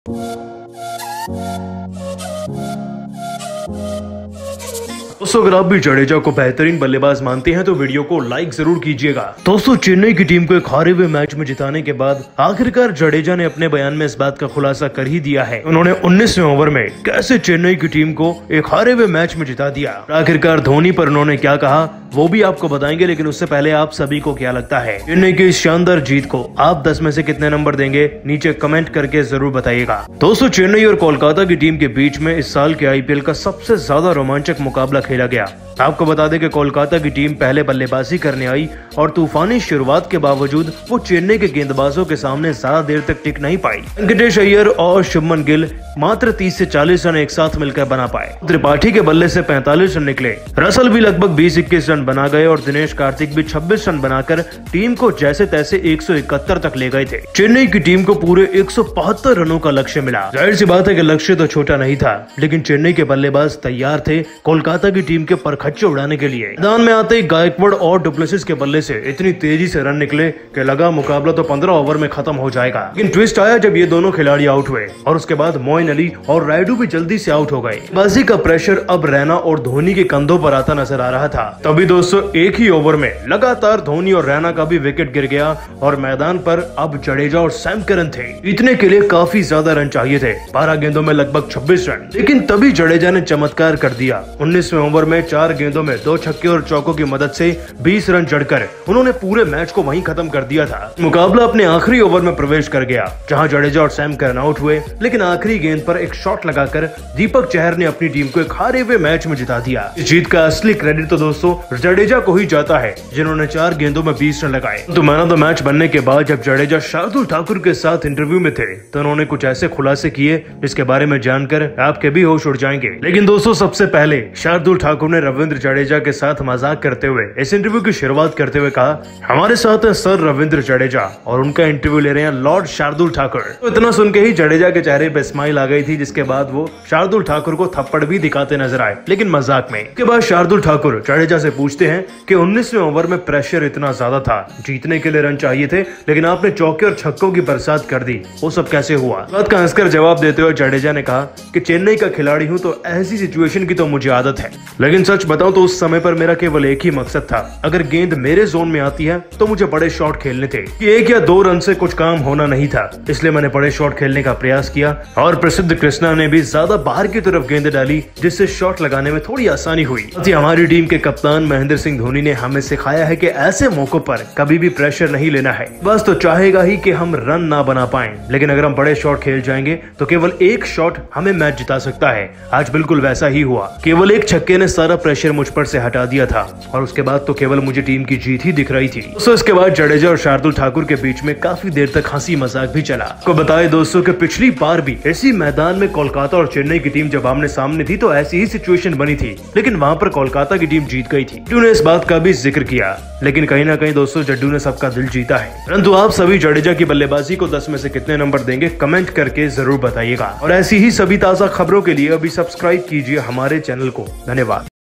दोस्तों अगर आप भी जडेजा को बेहतरीन बल्लेबाज मानते हैं तो वीडियो को लाइक जरूर कीजिएगा। दोस्तों चेन्नई की टीम को एक हारे हुए मैच में जिताने के बाद आखिरकार जडेजा ने अपने बयान में इस बात का खुलासा कर ही दिया है। उन्होंने 19वें ओवर में कैसे चेन्नई की टीम को एक हारे हुए मैच में जिता दिया। आखिरकार धोनी पर उन्होंने क्या कहा वो भी आपको बताएंगे, लेकिन उससे पहले आप सभी को क्या लगता है चेन्नई की इस शानदार जीत को आप 10 में से कितने नंबर देंगे, नीचे कमेंट करके जरूर बताइएगा। दोस्तों चेन्नई और कोलकाता की टीम के बीच में इस साल के आईपीएल का सबसे ज्यादा रोमांचक मुकाबला खेला गया। आपको बता दें कि कोलकाता की टीम पहले बल्लेबाजी करने आई और तूफानी शुरुआत के बावजूद वो चेन्नई के गेंदबाजों के सामने ज्यादा देर तक टिक नहीं पाई। वेंकटेश अय्यर और शुभमन गिल मात्र 30 से 40 रन एक साथ मिलकर बना पाए। त्रिपाठी के बल्ले से 45 रन निकले। रसल भी लगभग 20-21 रन बना गए और दिनेश कार्तिक भी 26 रन बनाकर टीम को जैसे तैसे 171 तक ले गए थे। चेन्नई की टीम को पूरे 172 रनों का लक्ष्य मिला। जाहिर सी बात है कि लक्ष्य तो छोटा नहीं था, लेकिन चेन्नई के बल्लेबाज तैयार थे कोलकाता की टीम के परखच्चे उड़ाने के लिए। मैदान में आते ही गायकवाड़ और डुप्लेसिस के बल्ले से इतनी तेजी से रन निकले कि लगा मुकाबला तो 15 ओवर में खत्म हो जाएगा। लेकिन ट्विस्ट आया जब ये दोनों खिलाड़ी आउट हुए और उसके बाद मोइन अली और रायडू भी जल्दी से आउट हो गए। बाजी का प्रेशर अब रैना और धोनी के कंधों पर आता नजर आ रहा था। तभी दोस्तों एक ही ओवर में लगातार धोनी और रैना का भी विकेट गिर गया और मैदान पर अब जडेजा और सैम करन थे। इतने के लिए काफी ज्यादा रन चाहिए थे, 12 गेंदों में लगभग 26 रन। लेकिन तभी जडेजा ने चमत्कार कर दिया। 19वें ओवर में 4 गेंदों में 2 छक्के और चौकों की मदद से 20 रन जड़कर उन्होंने पूरे मैच को वहीं खत्म कर दिया था। मुकाबला अपने आखिरी ओवर में प्रवेश कर गया, जहां जडेजा और सैम करन आउट हुए, लेकिन आखिरी गेंद पर एक शॉट लगाकर दीपक चहर ने अपनी टीम को एक हारे हुए मैच में जिता दिया। इस जीत का असली क्रेडिट तो दोस्तों जडेजा को ही जाता है, जिन्होंने 4 गेंदों में 20 रन लगाए। तो मैन ऑफ द मैच बनने के बाद जब जडेजा शार्दुल ठाकुर के साथ इंटरव्यू में थे तो उन्होंने कुछ ऐसे खुलासे किए जिसके बारे में जानकर आपके भी होश उड़ जाएंगे। लेकिन दोस्तों सबसे पहले शार्दुल ठाकुर ने रविंद्र जडेजा के साथ मजाक करते हुए इस इंटरव्यू की शुरुआत करते हुए कहा, हमारे साथ है सर रविंद्र जडेजा और उनका इंटरव्यू ले रहे हैं लॉर्ड शार्दुल ठाकुर। तो इतना सुन के ही जडेजा के चेहरे पे स्माइल आ गई थी, जिसके बाद वो शार्दुल ठाकुर को थप्पड़ भी दिखाते नजर आए, लेकिन मजाक में। इसके बाद शार्दुल ठाकुर जडेजा से पूछते हैं कि 19वें ओवर में प्रेशर इतना ज्यादा था, जीतने के लिए रन चाहिए थे, लेकिन आपने चौके और छक्कों की बरसात कर दी, वो सब कैसे हुआ? बात का हंसकर जवाब देते हुए जडेजा ने कहा कि चेन्नई का खिलाड़ी हूं तो ऐसी सिचुएशन की तो मुझे आदत है, लेकिन सच बताऊं तो उस समय पर मेरा केवल एक ही मकसद था, अगर गेंद मेरे जोन में आती है तो मुझे बड़े शॉट खेलने थे। कि 1 या 2 रन से कुछ काम होना नहीं था, इसलिए मैंने बड़े शॉट खेलने का प्रयास किया और प्रसिद्ध कृष्णा ने भी ज्यादा बाहर की तरफ गेंद डाली, जिससे शॉट लगाने में थोड़ी आसानी हुई। हमारी टीम के कप्तान महेंद्र सिंह धोनी ने हमें सिखाया है कि ऐसे मौकों पर कभी भी प्रेशर नहीं लेना है। बस तो चाहेगा ही कि हम रन ना बना पाएं, लेकिन अगर हम बड़े शॉट खेल जाएंगे तो केवल एक शॉट हमें मैच जिता सकता है। आज बिल्कुल वैसा ही हुआ, केवल एक छक्के ने सारा प्रेशर मुझ पर से हटा दिया था और उसके बाद तो केवल मुझे टीम की जीत ही दिख रही थी। दोस्तों इसके बाद जडेजा और शार्दुल ठाकुर के बीच में काफी देर तक हंसी मजाक भी चला। आपको बताएं दोस्तों कि पिछली बार भी इसी मैदान में कोलकाता और चेन्नई की टीम जब आमने सामने थी तो ऐसी ही सिचुएशन बनी थी, लेकिन वहां पर कोलकाता की टीम जीत गई थी। जड्डू ने इस बात का भी जिक्र किया, लेकिन कहीं ना कहीं दोस्तों जड्डू ने सबका दिल जीता है। परंतु आप सभी जडेजा की बल्लेबाजी को 10 में से कितने नंबर देंगे, कमेंट करके जरूर बताइएगा। और ऐसी ही सभी ताजा खबरों के लिए अभी सब्सक्राइब कीजिए हमारे चैनल को। धन्यवाद।